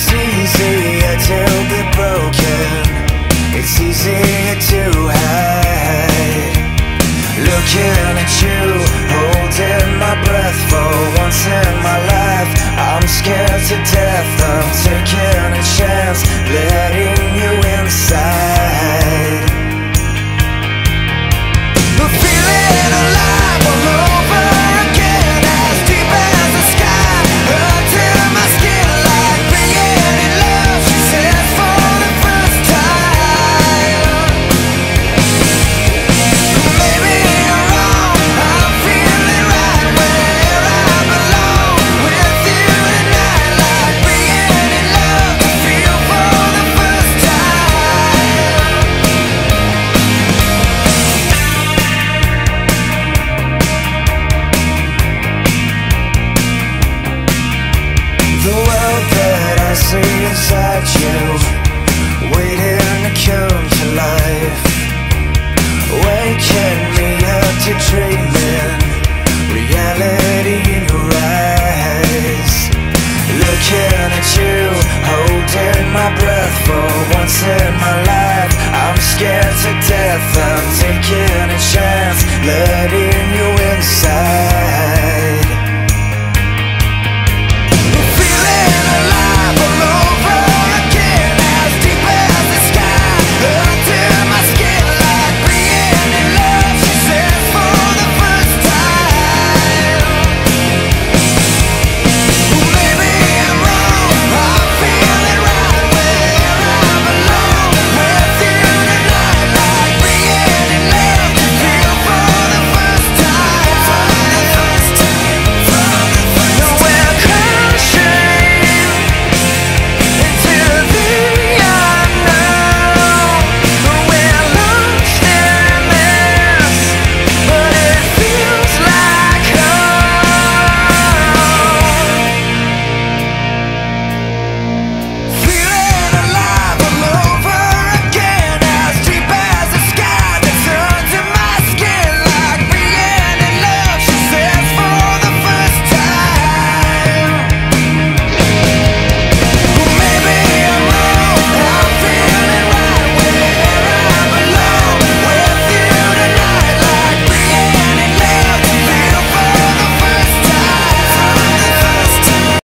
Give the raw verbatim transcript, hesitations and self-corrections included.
It's easier to be broken, it's easier to hide. Looking at you, holding my breath for once in my life. I'm scared to death, I'm taking a chance, letting you inside. But feeling alive all over again, as deep as the sky, until my skin like being in love, she says for the first time. Maybe you're wrong, I'm feeling right where I belong, with you tonight, like being in love, to feel for the first time. The world that I see inside you, waiting to come to life, waking me up to dreaming, reality in your eyes. Looking at you, holding my breath for once in my life. I'm scared to death, I'm taking a chance, letting you